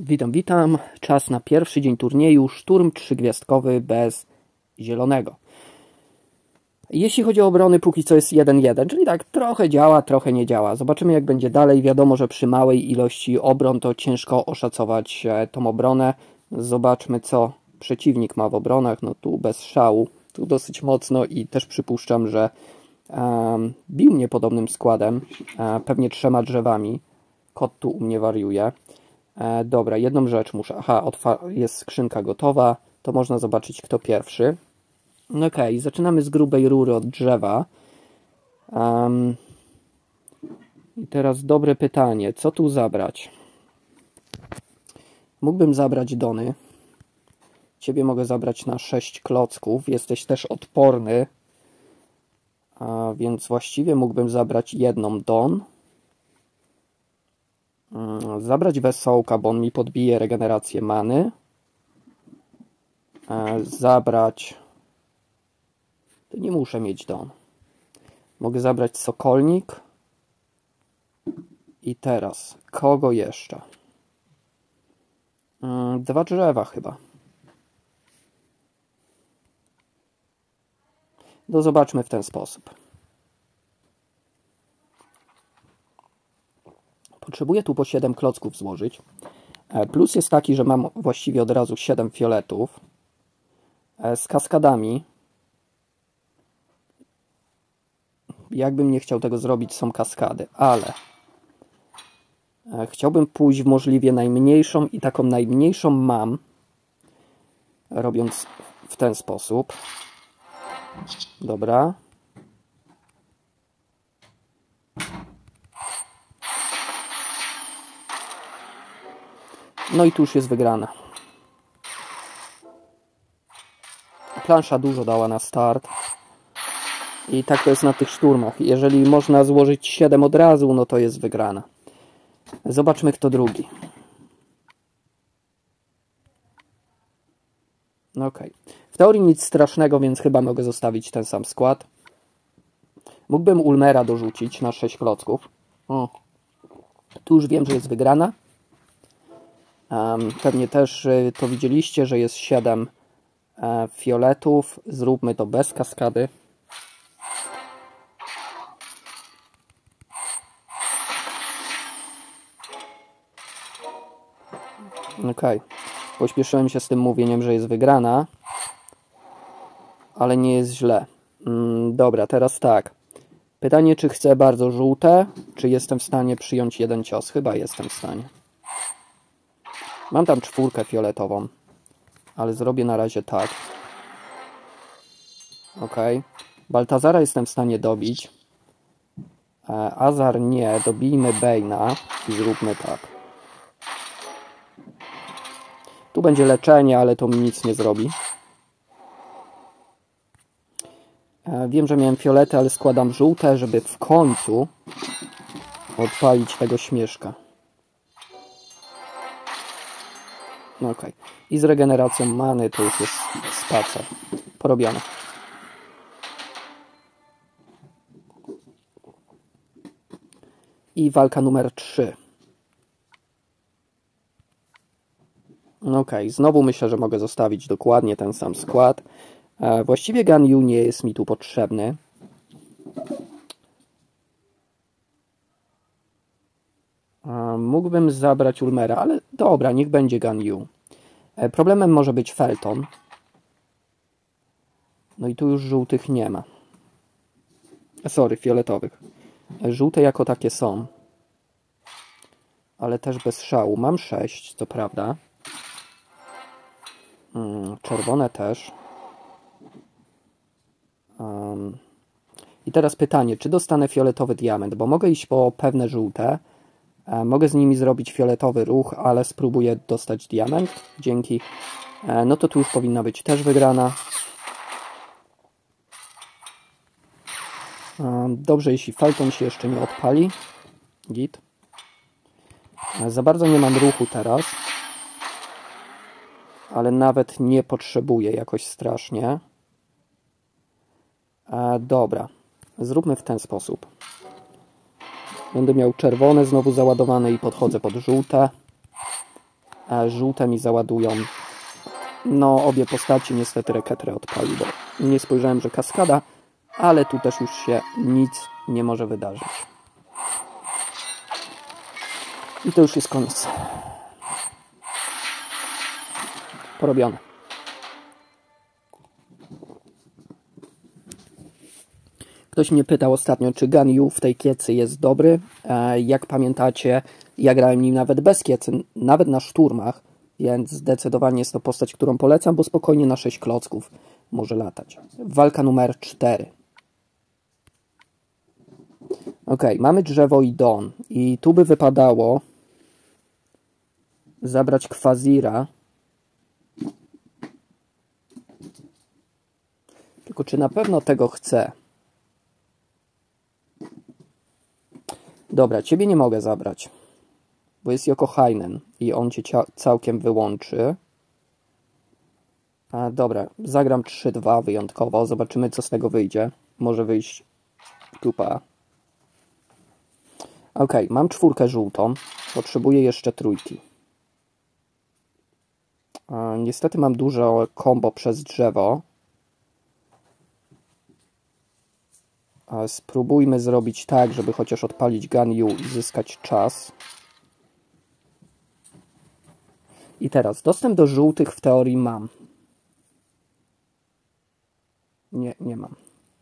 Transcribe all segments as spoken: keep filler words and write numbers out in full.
Witam, witam. Czas na pierwszy dzień turnieju. Szturm trzygwiazdkowy bez zielonego. Jeśli chodzi o obrony, póki co jest jeden jeden, czyli tak trochę działa, trochę nie działa. Zobaczymy, jak będzie dalej. Wiadomo, że przy małej ilości obron to ciężko oszacować tą obronę. Zobaczmy, co przeciwnik ma w obronach. No tu bez szału, tu dosyć mocno i też przypuszczam, że um, bił mnie podobnym składem, um, pewnie trzema drzewami. Kot tu u mnie wariuje. E, dobra, jedną rzecz muszę... Aha, jest skrzynka gotowa. To można zobaczyć, kto pierwszy. Okej, okay, zaczynamy z grubej rury od drzewa. Um, I teraz dobre pytanie. Co tu zabrać? Mógłbym zabrać Dony. Ciebie mogę zabrać na sześć klocków. Jesteś też odporny. A więc właściwie mógłbym zabrać jedną Don. Zabrać Wesołka, bo on mi podbije regenerację many. Zabrać... To nie muszę mieć Don. Mogę zabrać Sokolnik. I teraz, kogo jeszcze? Dwa drzewa chyba. No zobaczmy w ten sposób. Potrzebuję tu po siedem klocków złożyć. Plus jest taki, że mam właściwie od razu siedem fioletów. Z kaskadami. Jakbym nie chciał tego zrobić, są kaskady, ale chciałbym pójść w możliwie najmniejszą i taką najmniejszą mam, robiąc w ten sposób. Dobra. No i tu już jest wygrana. Plansza dużo dała na start. I tak to jest na tych szturmach. Jeżeli można złożyć siedem od razu, no to jest wygrana. Zobaczmy, kto drugi. Ok. W teorii nic strasznego, więc chyba mogę zostawić ten sam skład. Mógłbym Ulmera dorzucić na sześć klocków. O. Tu już wiem, że jest wygrana. Um, pewnie też y, to widzieliście, że jest siedem e, fioletów. Zróbmy to bez kaskady. Ok. Pośpieszyłem się z tym mówieniem, że jest wygrana. Ale nie jest źle. Mm, dobra, teraz tak. Pytanie, czy chcę bardzo żółte, czy jestem w stanie przyjąć jeden cios? Chyba jestem w stanie. Mam tam czwórkę fioletową, ale zrobię na razie tak. Ok. Baltazara jestem w stanie dobić. E, Azar nie. Dobijmy Bejna i zróbmy tak. Tu będzie leczenie, ale to mi nic nie zrobi. E, wiem, że miałem fiolety, ale składam żółte, żeby w końcu odpalić tego śmieszka. Ok. I z regeneracją many to już jest spacer. Porobione. I walka numer trzy. Ok. Znowu myślę, że mogę zostawić dokładnie ten sam skład. E, właściwie Guan Yu nie jest mi tu potrzebny. E, mógłbym zabrać Ulmera, ale dobra, niech będzie Guan Yu. E, problemem może być Felton. No i tu już żółtych nie ma. Sorry, fioletowych. E, żółte jako takie są. Ale też bez szału. Mam sześć, to prawda. Hmm, czerwone też. Um. I teraz pytanie, czy dostanę fioletowy diament? Bo mogę iść po pewne żółte. E, mogę z nimi zrobić fioletowy ruch, ale spróbuję dostać diament. Dzięki. E, no to tu już powinna być też wygrana. E, dobrze, jeśli Felton się jeszcze nie odpali. Git. E, za bardzo nie mam ruchu teraz. Ale nawet nie potrzebuję jakoś strasznie. E, dobra. Zróbmy w ten sposób. Będę miał czerwone znowu załadowane i podchodzę pod żółte. a żółte mi załadują. No, obie postaci niestety reketrę odpali, bo nie spojrzałem, że kaskada, ale tu też już się nic nie może wydarzyć. I to już jest koniec. Porobione. Ktoś mnie pytał ostatnio, czy Guan Yu w tej kiecy jest dobry. Jak pamiętacie, ja grałem nim nawet bez kiecy, nawet na szturmach, więc zdecydowanie jest to postać, którą polecam, bo spokojnie na sześć klocków może latać. Walka numer cztery. Ok, mamy drzewo i Dawn. I tu by wypadało zabrać Kwazira. Tylko czy na pewno tego chcę? Dobra, ciebie nie mogę zabrać, bo jest Yokohainen i on cię całkiem wyłączy. A, dobra, zagram trzy dwa wyjątkowo, zobaczymy co z tego wyjdzie. Może wyjść dupa. Ok, mam czwórkę żółtą, potrzebuję jeszcze trójki. A, niestety mam dużo combo przez drzewo. A, spróbujmy zrobić tak, żeby chociaż odpalić Guan Yu i zyskać czas. I teraz, dostęp do żółtych w teorii mam. Nie, nie mam.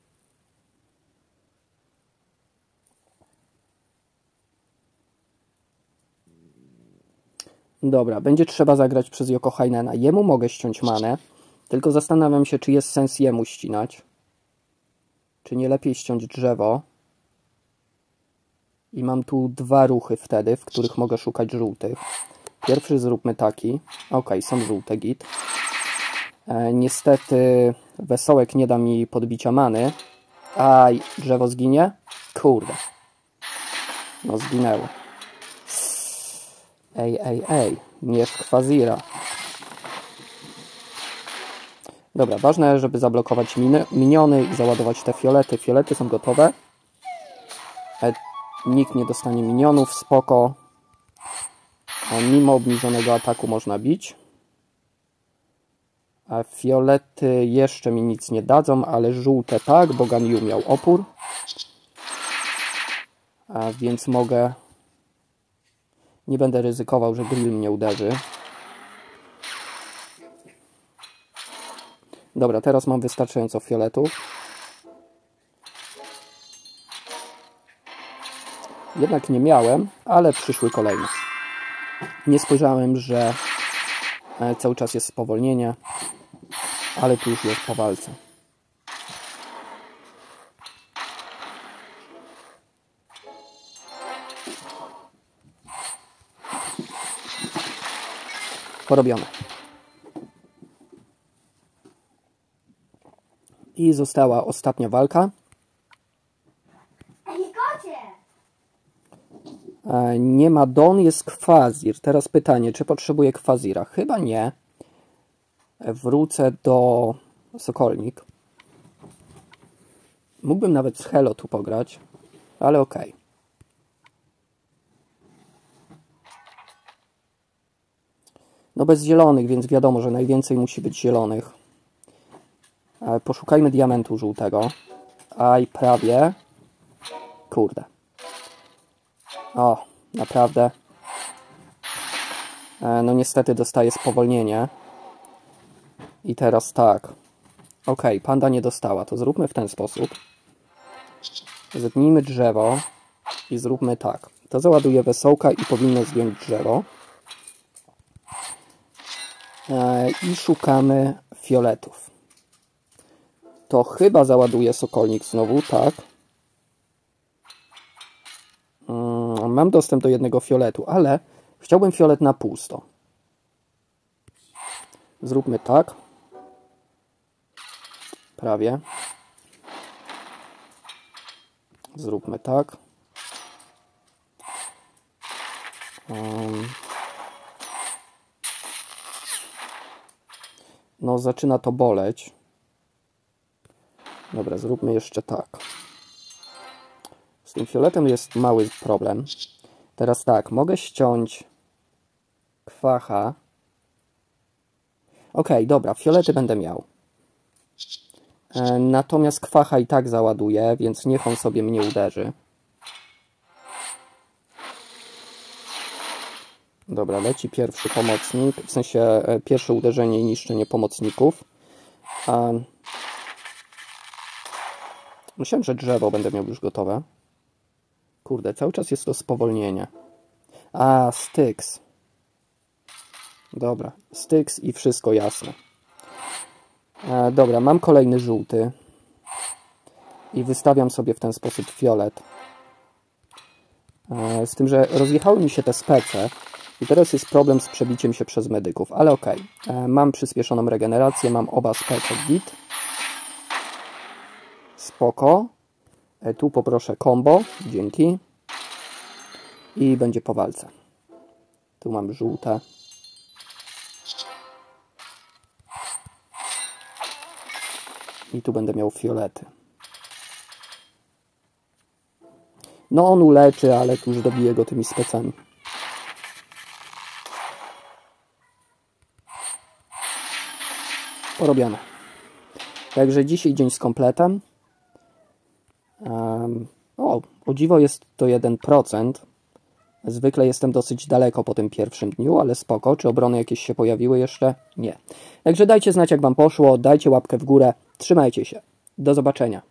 Dobra, będzie trzeba zagrać przez Yokohainena. Jemu mogę ściąć manę, tylko zastanawiam się, czy jest sens jemu ścinać. Czy nie lepiej ściąć drzewo. I mam tu dwa ruchy wtedy, w których mogę szukać żółtych. Pierwszy zróbmy taki. Ok, są żółte, git. E, niestety wesołek nie da mi podbicia many. Aj, drzewo zginie? Kurde. No zginęło. Ej, ej, ej. Nie w Kwazira. Dobra, ważne, żeby zablokować miny, miniony i załadować te fiolety. Fiolety są gotowe. E, nikt nie dostanie minionów, spoko. E, mimo obniżonego ataku można bić. A fiolety jeszcze mi nic nie dadzą, ale żółte tak, bo Guan Yu miał opór. A więc mogę... Nie będę ryzykował, że grill mnie uderzy. Dobra, teraz mam wystarczająco fioletów. Jednak nie miałem, ale przyszły kolejne. Nie spojrzałem, że cały czas jest spowolnienie, ale tu już jest po walce. Porobione. I została ostatnia walka. Nie ma Dawn, jest Kwazir. Teraz pytanie, czy potrzebuję Kwazira? Chyba nie. Wrócę do Sokolnik. Mógłbym nawet z Helo tu pograć, ale okej. Okay. No bez zielonych, więc wiadomo, że najwięcej musi być zielonych. Poszukajmy diamentu żółtego. Aj, prawie. Kurde. O, naprawdę. No niestety dostaję spowolnienie. I teraz tak. Ok, panda nie dostała. To zróbmy w ten sposób. Zetnijmy drzewo. I zróbmy tak. To załaduje wesołka i powinno zdjąć drzewo. I szukamy fioletów. To chyba załaduje sokolnik znowu, tak. Mam dostęp do jednego fioletu, ale chciałbym fiolet na pusto. Zróbmy tak. Prawie. Zróbmy tak. Um. No, zaczyna to boleć. Dobra, zróbmy jeszcze tak. Z tym fioletem jest mały problem. Teraz tak, mogę ściąć Kwacha. Ok, dobra, fiolety będę miał. E, natomiast kwacha i tak załaduje, więc niech on sobie mnie uderzy. Dobra, leci pierwszy pomocnik, w sensie e, pierwsze uderzenie i niszczenie pomocników. E, myślałem, że drzewo będę miał już gotowe. Kurde, cały czas jest to spowolnienie. A, Styx. Dobra, Styx i wszystko jasne. E, dobra, mam kolejny żółty. I wystawiam sobie w ten sposób fiolet. E, z tym, że rozjechały mi się te spece. I teraz jest problem z przebiciem się przez medyków. Ale okej. Okay. Mam przyspieszoną regenerację, mam oba spece git. Spoko. E, tu poproszę combo. Dzięki. I będzie po walce. Tu mam żółte. I tu będę miał fiolety. No on uleczy, ale tu już dobiję go tymi specami. Porobione. Także dzisiaj dzień z kompletem. Um, o, o dziwo jest to jeden procent. Zwykle jestem dosyć daleko po tym pierwszym dniu, ale spoko. Czy obrony jakieś się pojawiły jeszcze? Nie. Także dajcie znać, jak wam poszło. Dajcie łapkę w górę. Trzymajcie się. Do zobaczenia.